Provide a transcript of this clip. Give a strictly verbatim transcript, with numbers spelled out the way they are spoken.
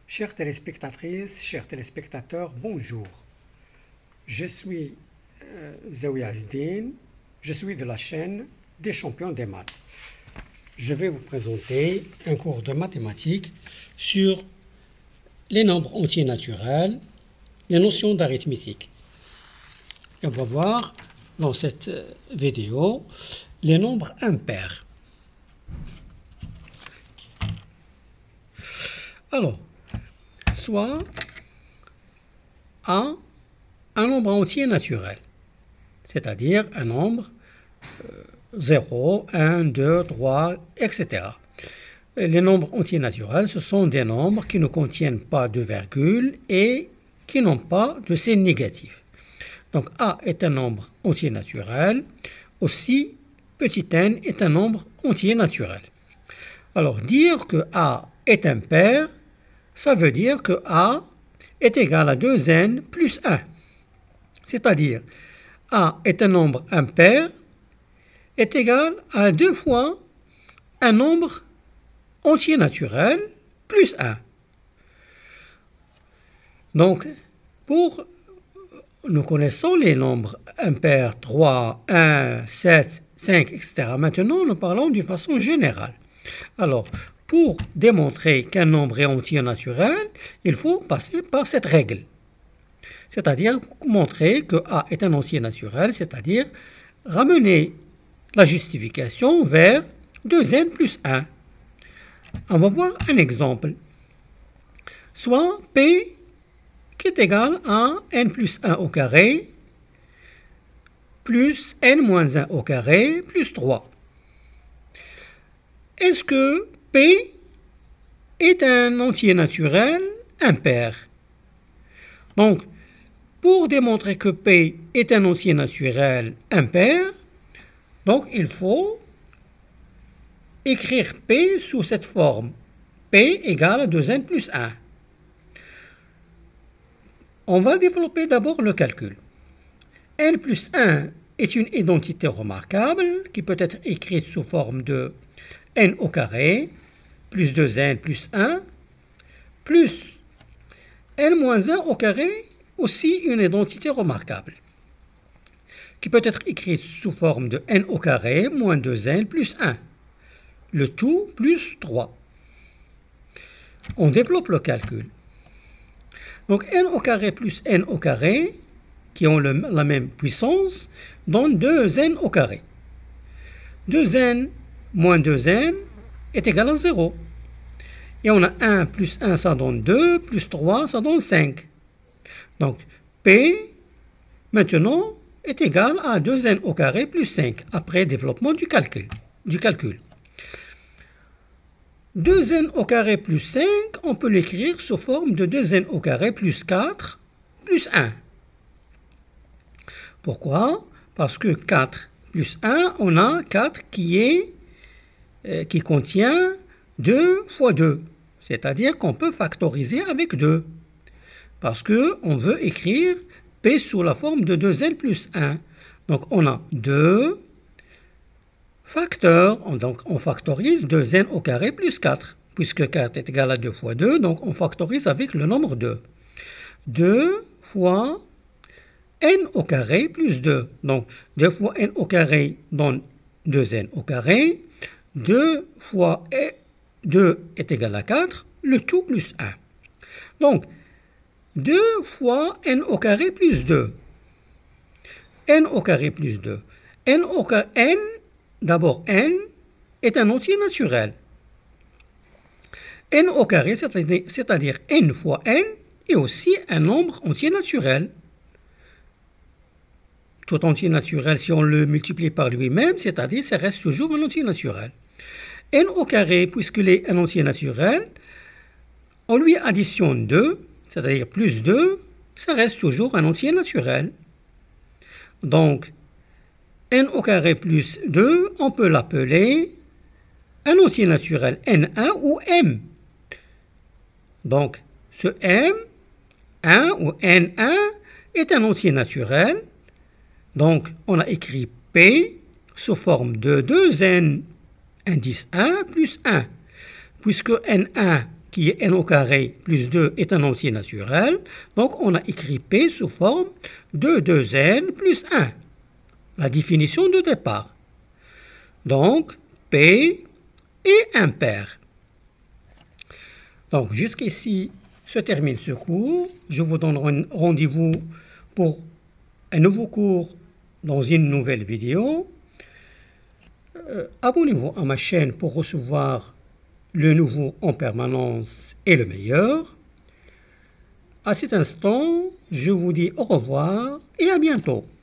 Chères téléspectatrices, chers téléspectateurs, bonjour. Je suis euh, Zawiya Azdine, je suis de la chaîne des champions des maths. Je vais vous présenter un cours de mathématiques sur les nombres entiers naturels, les notions d'arithmétique. Et on va voir dans cette vidéo les nombres impairs. Alors, soit A, un nombre entier naturel, c'est-à-dire un nombre euh, zéro, un, deux, trois, et cetera. Les nombres entiers naturels, ce sont des nombres qui ne contiennent pas de virgule et qui n'ont pas de signe négatif. Donc A est un nombre entier naturel, aussi petit n est un nombre entier naturel. Alors dire que A est impair, ça veut dire que A est égal à deux n plus un. C'est-à-dire, A est un nombre impair, est égal à deux fois un nombre entier naturel plus un. Donc, pour nous connaissons les nombres impairs trois, un, sept, cinq, et cetera. Maintenant, nous parlons d'une façon générale. Alors, pour démontrer qu'un nombre est entier naturel, il faut passer par cette règle. C'est-à-dire montrer que A est un entier naturel, c'est-à-dire ramener la justification vers deux n plus un. On va voir un exemple. Soit P qui est égal à n plus un au carré plus n moins un au carré plus trois. Est-ce que P est un entier naturel impair? Donc, pour démontrer que P est un entier naturel impair, donc il faut écrire P sous cette forme. P égale à deux n plus un. On va développer d'abord le calcul. n plus un est une identité remarquable qui peut être écrite sous forme de n au carré plus deux n plus un plus n moins un au carré, aussi une identité remarquable qui peut être écrite sous forme de n au carré moins deux n plus un, le tout plus trois. On développe le calcul. Donc n au carré plus n au carré, qui ont le, la même puissance, donne deux n au carré. deux n moins deux n est égal à zéro. Et on a un plus un, ça donne deux, plus trois, ça donne cinq. Donc P, maintenant, est égal à deux n au carré plus cinq, après développement du calcul. Du calcul. deux n au carré plus cinq, on peut l'écrire sous forme de deux n au carré plus quatre plus un. Pourquoi? Parce que quatre plus un, on a quatre qui, est, euh, qui contient deux fois deux. C'est-à-dire qu'on peut factoriser avec deux. Parce qu'on veut écrire P sous la forme de deux n plus un. Donc on a deux facteurs, donc on factorise deux n au carré plus quatre, puisque quatre est égal à deux fois deux, donc on factorise avec le nombre deux. deux fois n au carré plus deux, donc deux fois n au carré donne deux n au carré, deux fois deux est égal à quatre, le tout plus un. Donc, deux fois n au carré plus deux. n au carré plus deux. n au carré, n, d'abord n, est un entier naturel. n au carré, c'est-à-dire n fois n, est aussi un nombre entier naturel. Tout entier naturel, si on le multiplie par lui-même, c'est-à-dire ça reste toujours un entier naturel. n au carré, puisqu'il est un entier naturel, on lui additionne deux, c'est-à-dire plus deux, ça reste toujours un entier naturel. Donc, n au carré plus deux, on peut l'appeler un entier naturel n un ou m. Donc, ce m, un ou n un, est un entier naturel. Donc, on a écrit P sous forme de deux n indice un plus un, puisque n un qui est n au carré plus deux est un entier naturel. Donc, on a écrit P sous forme de deux n plus un. La définition de départ. Donc, P est impair. Donc, jusqu'ici se termine ce cours. Je vous donne rendez-vous pour un nouveau cours dans une nouvelle vidéo. Euh, abonnez-vous à ma chaîne pour recevoir le nouveau en permanence et le meilleur. À cet instant, je vous dis au revoir et à bientôt.